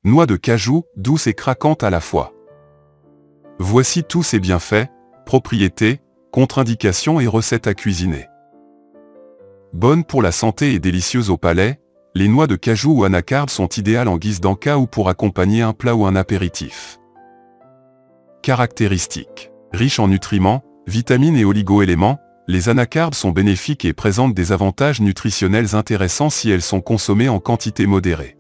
Noix de cajou, douce et craquante à la fois. Voici tous ses bienfaits, propriétés, contre-indications et recettes à cuisiner. Bonnes pour la santé et délicieuses au palais, les noix de cajou ou anacarde sont idéales en guise d'encas ou pour accompagner un plat ou un apéritif. Caractéristiques. Riches en nutriments, vitamines et oligo-éléments, les anacardes sont bénéfiques et présentent des avantages nutritionnels intéressants si elles sont consommées en quantité modérée.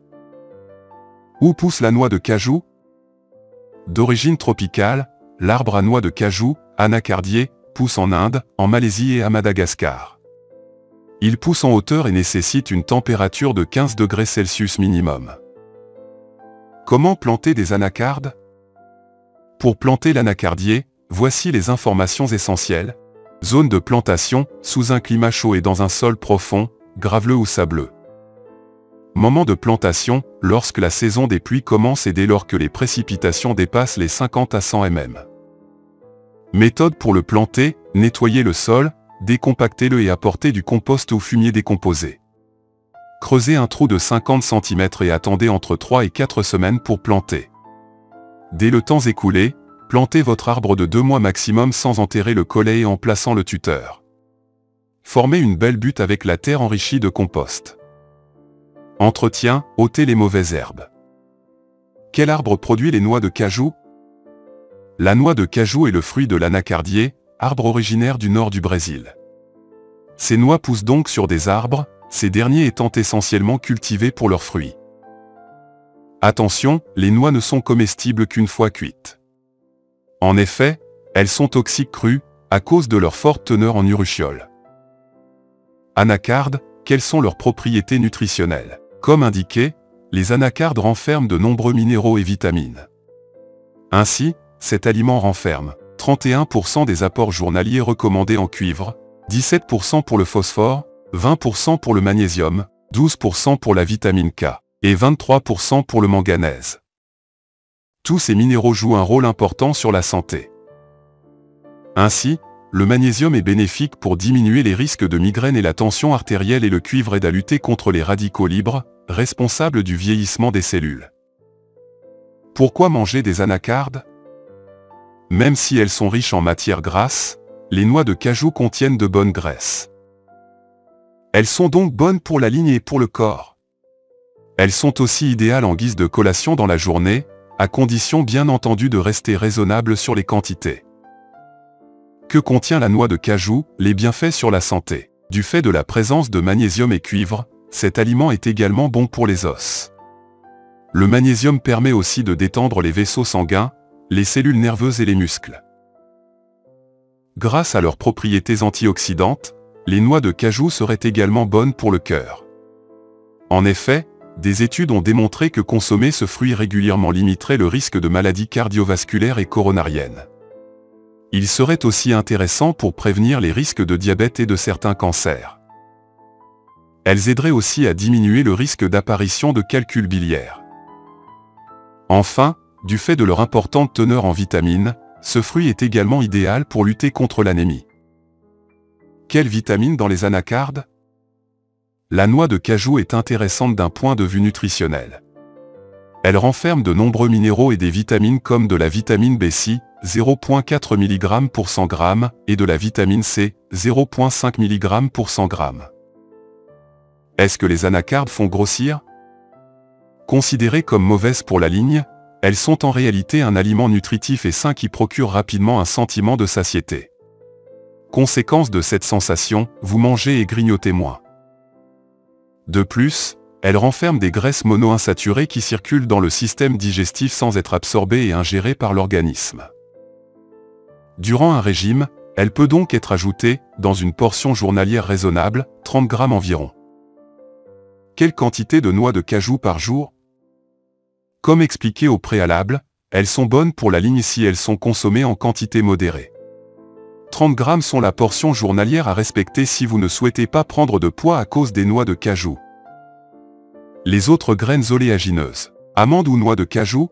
Où pousse la noix de cajou? D'origine tropicale, l'arbre à noix de cajou, anacardier, pousse en Inde, en Malaisie et à Madagascar. Il pousse en hauteur et nécessite une température de 15 degrés Celsius minimum. Comment planter des anacardes? Pour planter l'anacardier, voici les informations essentielles. Zone de plantation, sous un climat chaud et dans un sol profond, graveleux ou sableux. Moment de plantation, lorsque la saison des pluies commence et dès lors que les précipitations dépassent les 50 à 100 mm. Méthode pour le planter, nettoyer le sol, décompactez-le et apportez du compost ou fumier décomposé. Creusez un trou de 50 cm et attendez entre 3 et 4 semaines pour planter. Dès le temps écoulé, plantez votre arbre de 2 mois maximum sans enterrer le collet et en plaçant le tuteur. Formez une belle butte avec la terre enrichie de compost. Entretien, ôtez les mauvaises herbes. Quel arbre produit les noix de cajou? La noix de cajou est le fruit de l'anacardier, arbre originaire du nord du Brésil. Ces noix poussent donc sur des arbres, ces derniers étant essentiellement cultivés pour leurs fruits. Attention, les noix ne sont comestibles qu'une fois cuites. En effet, elles sont toxiques crues, à cause de leur forte teneur en urushiol. Anacardes, quelles sont leurs propriétés nutritionnelles? Comme indiqué, les anacardes renferment de nombreux minéraux et vitamines. Ainsi, cet aliment renferme 31% des apports journaliers recommandés en cuivre, 17% pour le phosphore, 20% pour le magnésium, 12% pour la vitamine K, et 23% pour le manganèse. Tous ces minéraux jouent un rôle important sur la santé. Ainsi, le magnésium est bénéfique pour diminuer les risques de migraine et la tension artérielle et le cuivre aide à lutter contre les radicaux libres, responsables du vieillissement des cellules. Pourquoi manger des anacardes? Même si elles sont riches en matières grasses, les noix de cajou contiennent de bonnes graisses. Elles sont donc bonnes pour la ligne et pour le corps. Elles sont aussi idéales en guise de collation dans la journée, à condition bien entendu de rester raisonnable sur les quantités. Que contient la noix de cajou? Les bienfaits sur la santé. Du fait de la présence de magnésium et cuivre, cet aliment est également bon pour les os. Le magnésium permet aussi de détendre les vaisseaux sanguins, les cellules nerveuses et les muscles. Grâce à leurs propriétés antioxydantes, les noix de cajou seraient également bonnes pour le cœur. En effet, des études ont démontré que consommer ce fruit régulièrement limiterait le risque de maladies cardiovasculaires et coronariennes. Il serait aussi intéressant pour prévenir les risques de diabète et de certains cancers. Elles aideraient aussi à diminuer le risque d'apparition de calculs biliaires. Enfin, du fait de leur importante teneur en vitamines, ce fruit est également idéal pour lutter contre l'anémie. Quelles vitamines dans les anacardes? La noix de cajou est intéressante d'un point de vue nutritionnel. Elle renferme de nombreux minéraux et des vitamines comme de la vitamine B6, 0,4 mg pour 100 g, et de la vitamine C, 0,5 mg pour 100 g. Est-ce que les anacardes font grossir? Considérées comme mauvaises pour la ligne, elles sont en réalité un aliment nutritif et sain qui procure rapidement un sentiment de satiété. Conséquence de cette sensation, vous mangez et grignotez moins. De plus, elles renferment des graisses monoinsaturées qui circulent dans le système digestif sans être absorbées et ingérées par l'organisme. Durant un régime, elle peut donc être ajoutée, dans une portion journalière raisonnable, 30 g environ. Quelle quantité de noix de cajou par jour? Comme expliqué au préalable, elles sont bonnes pour la ligne si elles sont consommées en quantité modérée. 30 g sont la portion journalière à respecter si vous ne souhaitez pas prendre de poids à cause des noix de cajou. Les autres graines oléagineuses, amandes ou noix de cajou?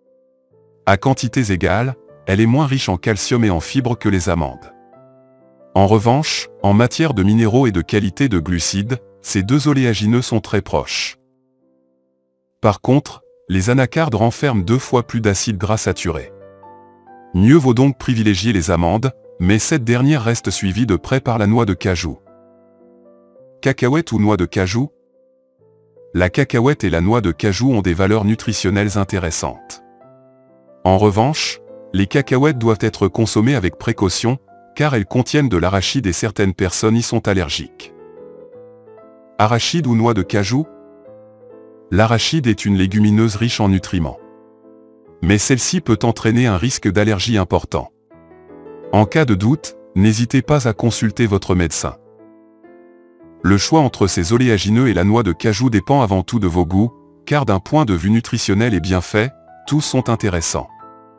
À quantités égales, elle est moins riche en calcium et en fibres que les amandes. En revanche, en matière de minéraux et de qualité de glucides, ces deux oléagineux sont très proches. Par contre, les anacardes renferment 2 fois plus d'acide gras saturé. Mieux vaut donc privilégier les amandes, mais cette dernière reste suivie de près par la noix de cajou. Cacahuète ou noix de cajou? La cacahuète et la noix de cajou ont des valeurs nutritionnelles intéressantes. En revanche, les cacahuètes doivent être consommées avec précaution, car elles contiennent de l'arachide et certaines personnes y sont allergiques. Arachide ou noix de cajou? L'arachide est une légumineuse riche en nutriments. Mais celle-ci peut entraîner un risque d'allergie important. En cas de doute, n'hésitez pas à consulter votre médecin. Le choix entre ces oléagineux et la noix de cajou dépend avant tout de vos goûts, car d'un point de vue nutritionnel et bienfait, tous sont intéressants.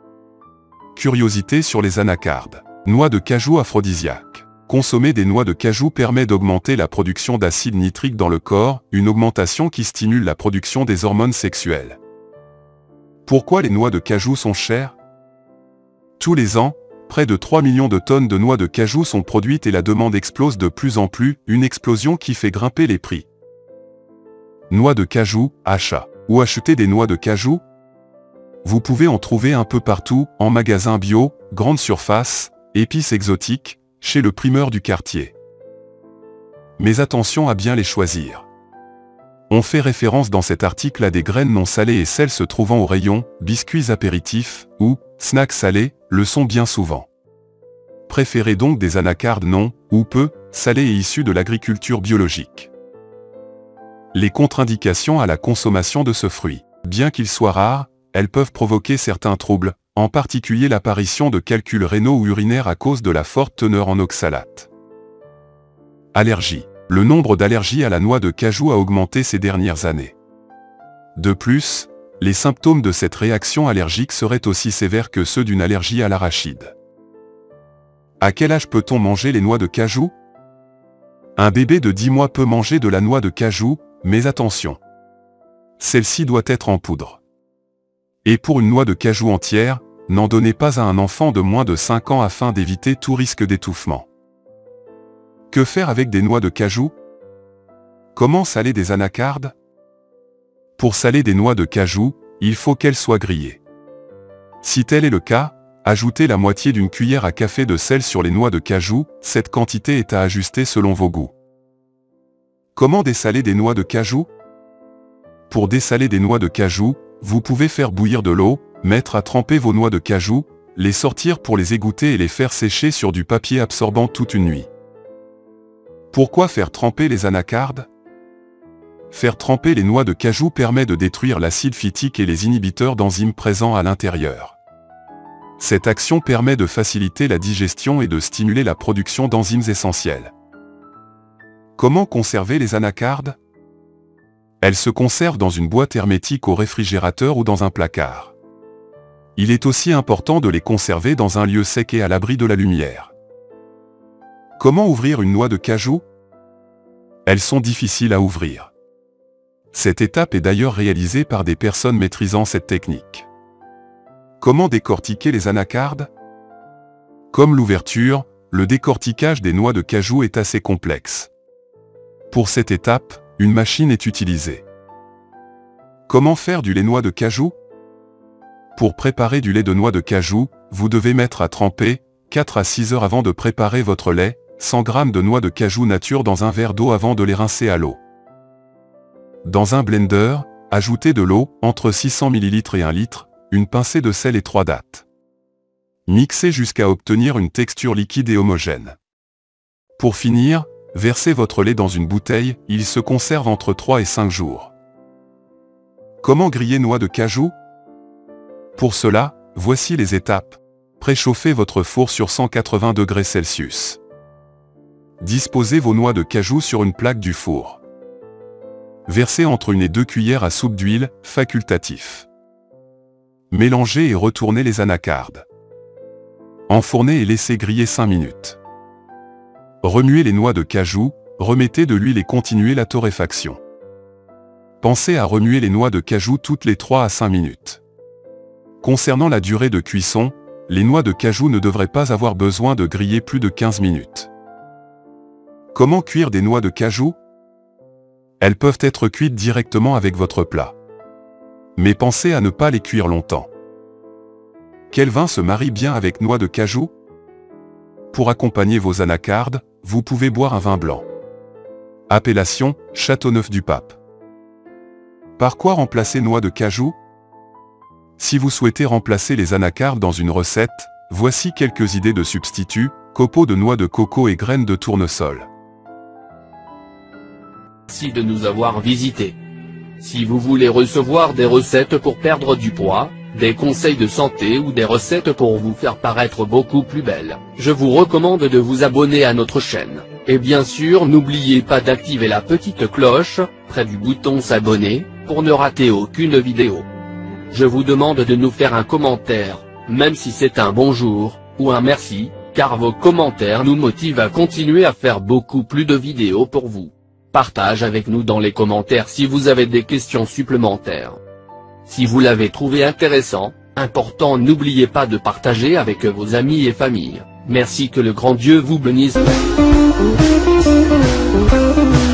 Curiosité sur les anacardes. Noix de cajou aphrodisiaque. Consommer des noix de cajou permet d'augmenter la production d'acide nitrique dans le corps, une augmentation qui stimule la production des hormones sexuelles. Pourquoi les noix de cajou sont chères? Tous les ans, près de 3 millions de tonnes de noix de cajou sont produites et la demande explose de plus en plus, une explosion qui fait grimper les prix. Noix de cajou, achat. Où acheter des noix de cajou? Vous pouvez en trouver un peu partout, en magasins bio, grandes surfaces, épices exotiques, chez le primeur du quartier. Mais attention à bien les choisir. On fait référence dans cet article à des graines non salées et celles se trouvant au rayon « biscuits apéritifs » ou « snacks salés » le sont bien souvent. Préférez donc des anacardes non, ou peu, salées et issues de l'agriculture biologique. Les contre-indications à la consommation de ce fruit. Bien qu'ils soient rares, elles peuvent provoquer certains troubles, en particulier l'apparition de calculs rénaux ou urinaires à cause de la forte teneur en oxalate. Allergie. Le nombre d'allergies à la noix de cajou a augmenté ces dernières années. De plus, les symptômes de cette réaction allergique seraient aussi sévères que ceux d'une allergie à l'arachide. À quel âge peut-on manger les noix de cajou? Un bébé de 10 mois peut manger de la noix de cajou, mais attention. Celle-ci doit être en poudre. Et pour une noix de cajou entière, n'en donnez pas à un enfant de moins de 5 ans afin d'éviter tout risque d'étouffement. Que faire avec des noix de cajou? Comment saler des anacardes? Pour saler des noix de cajou, il faut qu'elles soient grillées. Si tel est le cas, ajoutez la moitié d'une cuillère à café de sel sur les noix de cajou, cette quantité est à ajuster selon vos goûts. Comment dessaler des noix de cajou? Pour dessaler des noix de cajou, vous pouvez faire bouillir de l'eau, mettre à tremper vos noix de cajou, les sortir pour les égoutter et les faire sécher sur du papier absorbant toute une nuit. Pourquoi faire tremper les anacardes? Faire tremper les noix de cajou permet de détruire l'acide phytique et les inhibiteurs d'enzymes présents à l'intérieur. Cette action permet de faciliter la digestion et de stimuler la production d'enzymes essentielles. Comment conserver les anacardes? Elles se conservent dans une boîte hermétique au réfrigérateur ou dans un placard. Il est aussi important de les conserver dans un lieu sec et à l'abri de la lumière. Comment ouvrir une noix de cajou? Elles sont difficiles à ouvrir. Cette étape est d'ailleurs réalisée par des personnes maîtrisant cette technique. Comment décortiquer les anacardes? Comme l'ouverture, le décortiquage des noix de cajou est assez complexe. Pour cette étape, une machine est utilisée. Comment faire du lait noix de cajou? Pour préparer du lait de noix de cajou, vous devez mettre à tremper 4 à 6 heures avant de préparer votre lait, 100 g de noix de cajou nature dans un verre d'eau avant de les rincer à l'eau. Dans un blender, ajoutez de l'eau, entre 600 ml et 1 litre, une pincée de sel et 3 dattes. Mixez jusqu'à obtenir une texture liquide et homogène. Pour finir, versez votre lait dans une bouteille, il se conserve entre 3 et 5 jours. Comment griller noix de cajou? Pour cela, voici les étapes. Préchauffez votre four sur 180 degrés Celsius. Disposez vos noix de cajou sur une plaque du four. Versez entre 1 et 2 cuillères à soupe d'huile, facultatif. Mélangez et retournez les anacardes. Enfournez et laissez griller 5 minutes. Remuez les noix de cajou, remettez de l'huile et continuez la torréfaction. Pensez à remuer les noix de cajou toutes les 3 à 5 minutes. Concernant la durée de cuisson, les noix de cajou ne devraient pas avoir besoin de griller plus de 15 minutes. Comment cuire des noix de cajou? Elles peuvent être cuites directement avec votre plat. Mais pensez à ne pas les cuire longtemps. Quel vin se marie bien avec noix de cajou? Pour accompagner vos anacardes, vous pouvez boire un vin blanc. Appellation, Châteauneuf-du-Pape. Par quoi remplacer noix de cajou? Si vous souhaitez remplacer les anacardes dans une recette, voici quelques idées de substituts: copeaux de noix de coco et graines de tournesol. Merci de nous avoir visités. Si vous voulez recevoir des recettes pour perdre du poids, des conseils de santé ou des recettes pour vous faire paraître beaucoup plus belle, je vous recommande de vous abonner à notre chaîne. Et bien sûr n'oubliez pas d'activer la petite cloche, près du bouton s'abonner, pour ne rater aucune vidéo. Je vous demande de nous faire un commentaire, même si c'est un bonjour, ou un merci, car vos commentaires nous motivent à continuer à faire beaucoup plus de vidéos pour vous. Partage avec nous dans les commentaires si vous avez des questions supplémentaires. Si vous l'avez trouvé intéressant, important, n'oubliez pas de partager avec vos amis et familles. Merci, que le grand Dieu vous bénisse.